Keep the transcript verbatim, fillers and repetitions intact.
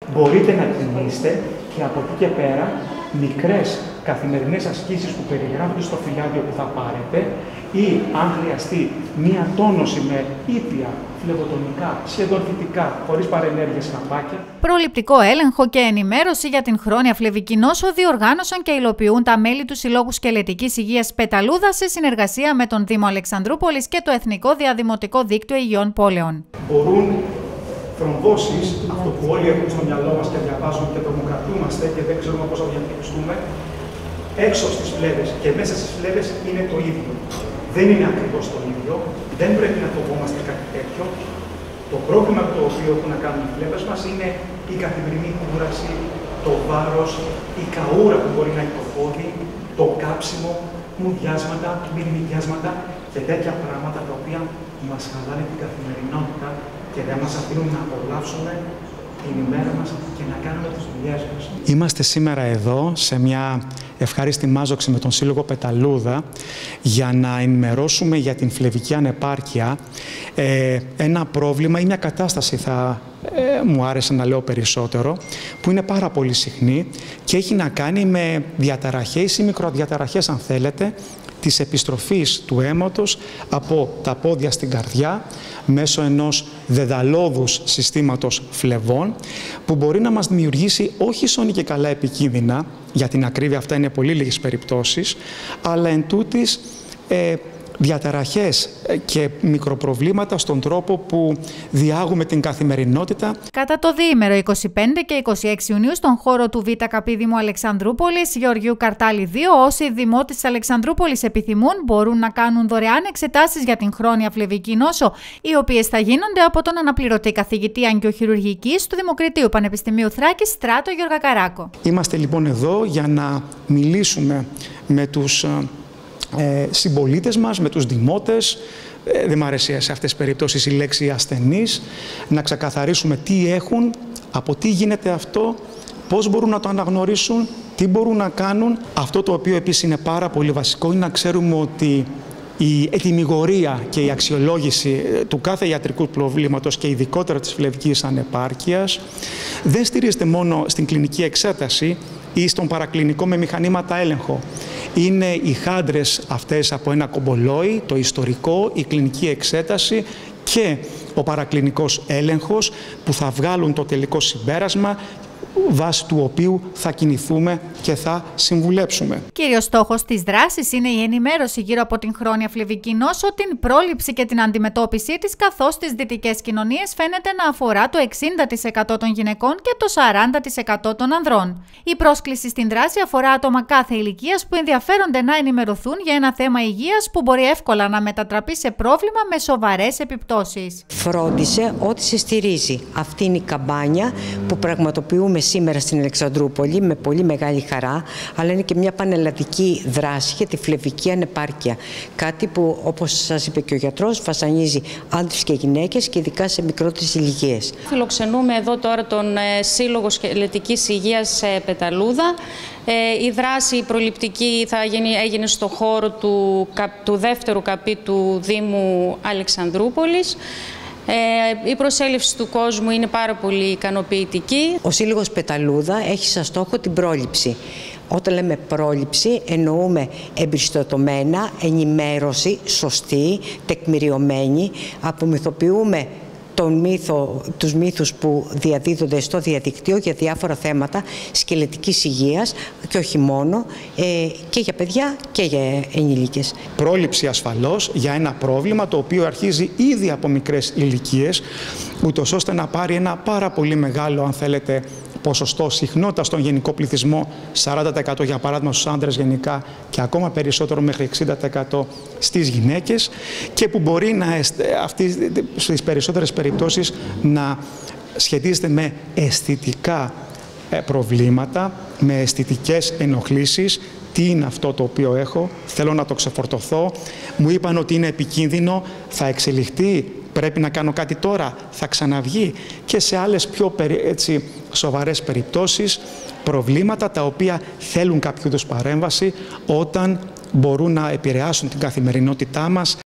μπορείτε να κινείστε και από εκεί και πέρα μικρές καθημερινές ασκήσεις που περιγράφονται στο φυλάδιο που θα πάρετε ή αν χρειαστεί μία τόνωση με ήπια, φλεβοτονικά, σχεδόν φυτικά, χωρίς παρενέργειες χαπάκια. Προληπτικό έλεγχο και ενημέρωση για την χρόνια φλεβική νόσο διοργάνωσαν και υλοποιούν τα μέλη του Συλλόγου Σκελετικής Υγείας Πεταλούδα σε συνεργασία με τον Δήμο Αλεξανδρούπολης και το Εθνικό Διαδημοτικό Δίκτυο Υγιών Πόλεων. Μπορούν θρομβώσεις, αυτό που όλοι έχουμε στο μυαλό μας και διαβάζουμε και τρομοκρατούμαστε και δεν ξέρουμε πώς θα διαχειριστούμε, έξω στις φλέβες και μέσα στις φλέβες είναι το ίδιο. Δεν είναι ακριβώς το ίδιο, δεν πρέπει να φοβόμαστε κάτι τέτοιο. Το πρόβλημα το οποίο έχουν να κάνουν οι φλέβες μας είναι η καθημερινή κούραση, το βάρος, η καούρα που μπορεί να έχει το πόδι, το κάψιμο, μουδιάσματα, μυρμηδιάσματα και τέτοια πράγματα τα οποία μας χαλάνε την καθημερινότητα και δεν μας αφήνουν να απολαύσουμε την ημέρα μας και να κάνουμε τις δουλειές μας. Είμαστε σήμερα εδώ σε μια ευχάριστη μάζοξη με τον Σύλλογο Πεταλούδα για να ενημερώσουμε για την φλεβική ανεπάρκεια, ε, ένα πρόβλημα ή μια κατάσταση θα ε, μου άρεσε να λέω περισσότερο, που είναι πάρα πολύ συχνή και έχει να κάνει με διαταραχές ή μικροδιαταραχές αν θέλετε, της επιστροφής του αίματος από τα πόδια στην καρδιά μέσω ενός δεδαλώδους συστήματος φλεβών που μπορεί να μας δημιουργήσει όχι σώνη και καλά επικίνδυνα, για την ακρίβεια αυτά είναι πολύ λίγες περιπτώσεις, αλλά εν τούτης ε, διαταραχές και μικροπροβλήματα στον τρόπο που διάγουμε την καθημερινότητα. Κατά το διήμερο είκοσι πέντε και είκοσι έξι Ιουνίου στον χώρο του ΒΚ Δήμου Αλεξανδρούπολης, Γεωργίου Καρτάλη δύο, όσοι δημότες της Αλεξανδρούπολης επιθυμούν μπορούν να κάνουν δωρεάν εξετάσεις για την χρόνια φλεβική νόσο, οι οποίες θα γίνονται από τον αναπληρωτή καθηγητή αγκιοχειρουργικής του Δημοκρατίου Πανεπιστημίου Θράκης, Στράτο Γεωργακαράκο. Είμαστε λοιπόν εδώ για να μιλήσουμε με τους Ε, συμπολίτες μας, με τους δημότες, ε, δεν μου αρέσει σε αυτές τις περιπτώσεις η λέξη ασθενείς, να ξεκαθαρίσουμε τι έχουν, από τι γίνεται αυτό, πώς μπορούν να το αναγνωρίσουν, τι μπορούν να κάνουν. Αυτό το οποίο επίσης είναι πάρα πολύ βασικό είναι να ξέρουμε ότι η ετυμηγορία και η αξιολόγηση του κάθε ιατρικού προβλήματος και ειδικότερα της φλεβικής ανεπάρκειας δεν στηρίζεται μόνο στην κλινική εξέταση ή στον παρακλινικό με μηχανήματα έλεγχο. Είναι οι χάντρες αυτές από ένα κομπολόι, το ιστορικό, η κλινική εξέταση και ο παρακλινικός έλεγχος που θα βγάλουν το τελικό συμπέρασμα βάσει του οποίου θα κινηθούμε και θα συμβουλέψουμε. Κύριος στόχος της δράσης είναι η ενημέρωση γύρω από την χρόνια φλεβική νόσο, την πρόληψη και την αντιμετώπιση της, καθώς στις δυτικές κοινωνίες φαίνεται να αφορά το εξήντα τοις εκατό των γυναικών και το σαράντα τοις εκατό των ανδρών. Η πρόσκληση στην δράση αφορά άτομα κάθε ηλικίας που ενδιαφέρονται να ενημερωθούν για ένα θέμα υγείας που μπορεί εύκολα να μετατραπεί σε πρόβλημα με σοβαρές επιπτώσεις. Φρόντισε ότι σε στηρίζει. Αυτή είναι η καμπάνια που πραγματοποιούμε σήμερα στην Αλεξανδρούπολη με πολύ μεγάλη χαρά, αλλά είναι και μια πανελλαδική δράση για τη φλεβική ανεπάρκεια. Κάτι που, όπως σας είπε και ο γιατρός, βασανίζει άντρες και γυναίκες και ειδικά σε μικρότερες ηλικίες. Φιλοξενούμε εδώ τώρα τον Σύλλογο Σκελετικής Υγείας Πεταλούδα. Η δράση προληπτική θα γίνει, έγινε στο χώρο του, του δεύτερου καπί του Δήμου Αλεξανδρούπολης. Ε, η προσέλευση του κόσμου είναι πάρα πολύ ικανοποιητική. Ο Σύλλογος Πεταλούδα έχει σαν στόχο την πρόληψη. Όταν λέμε πρόληψη εννοούμε εμπεριστατωμένα, ενημέρωση, σωστή, τεκμηριωμένη, απομυθοποιούμε τον μύθο, τους μύθους που διαδίδονται στο διαδικτύο για διάφορα θέματα σκελετικής υγείας και όχι μόνο, ε, και για παιδιά και για ενήλικες. Πρόληψη ασφαλώς για ένα πρόβλημα το οποίο αρχίζει ήδη από μικρές ηλικίες, ούτως ώστε να πάρει ένα πάρα πολύ μεγάλο, αν θέλετε, ποσοστό συχνότητα στον γενικό πληθυσμό, σαράντα τοις εκατό για παράδειγμα στους άντρες γενικά και ακόμα περισσότερο μέχρι εξήντα τοις εκατό στις γυναίκες, και που μπορεί να, αυτή, στις περισσότερες περιπτώσεις να σχετίζεται με αισθητικά προβλήματα, με αισθητικές ενοχλήσεις. Τι είναι αυτό το οποίο έχω, θέλω να το ξεφορτωθώ, μου είπαν ότι είναι επικίνδυνο, θα εξελιχθεί, πρέπει να κάνω κάτι τώρα, θα ξαναβγεί, και σε άλλες πιο έτσι, σοβαρές περιπτώσεις, προβλήματα τα οποία θέλουν κάποιο είδους παρέμβαση όταν μπορούν να επηρεάσουν την καθημερινότητά μας.